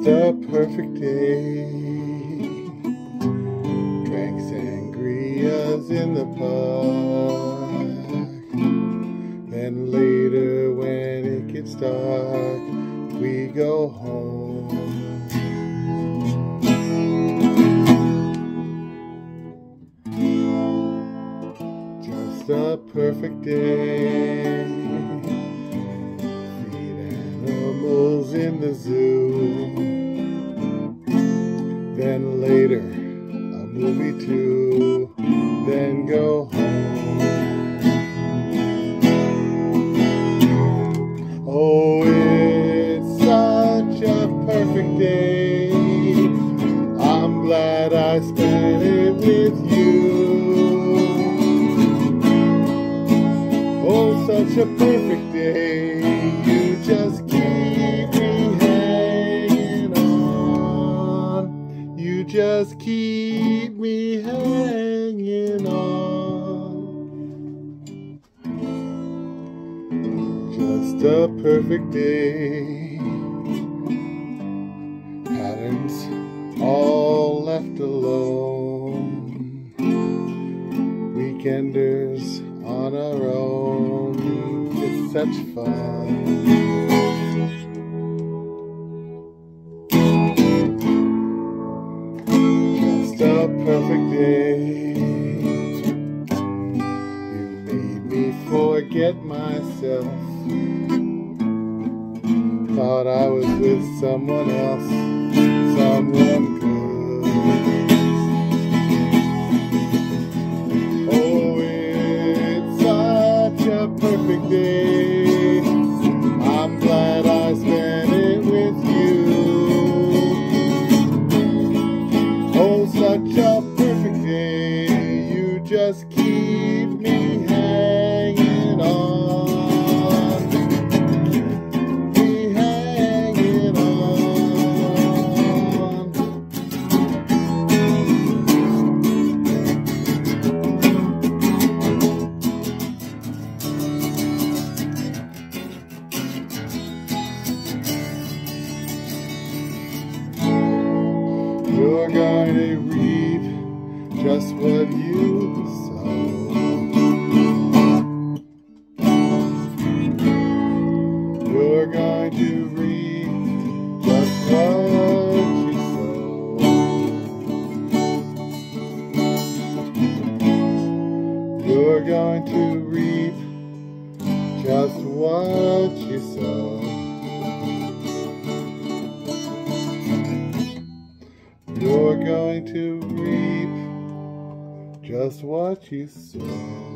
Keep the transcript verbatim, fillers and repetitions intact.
a perfect day. Drank sangrias in the park. Then later when it gets dark, we go home. Just a perfect day. Animals in the zoo. Then later a movie too. Then go home. Oh, it's such a perfect day. I'm glad I spent it with you. Oh, such a perfect day. You just keep me hanging on. You just keep me hanging on. Just a perfect day. Patterns all left alone. Weekenders on our own. It's such fun. Just a perfect day. You made me forget myself. Thought I was with someone else, someone good. Oh, it's such a perfect day. I'm glad I spent it with you. Oh, such a perfect day. You just keep me hanging on. Me hanging on. You're going to reap just what you sow. You're going to reap just what you sow. You're going to reap just what you sow. You're going to reap just what you sow.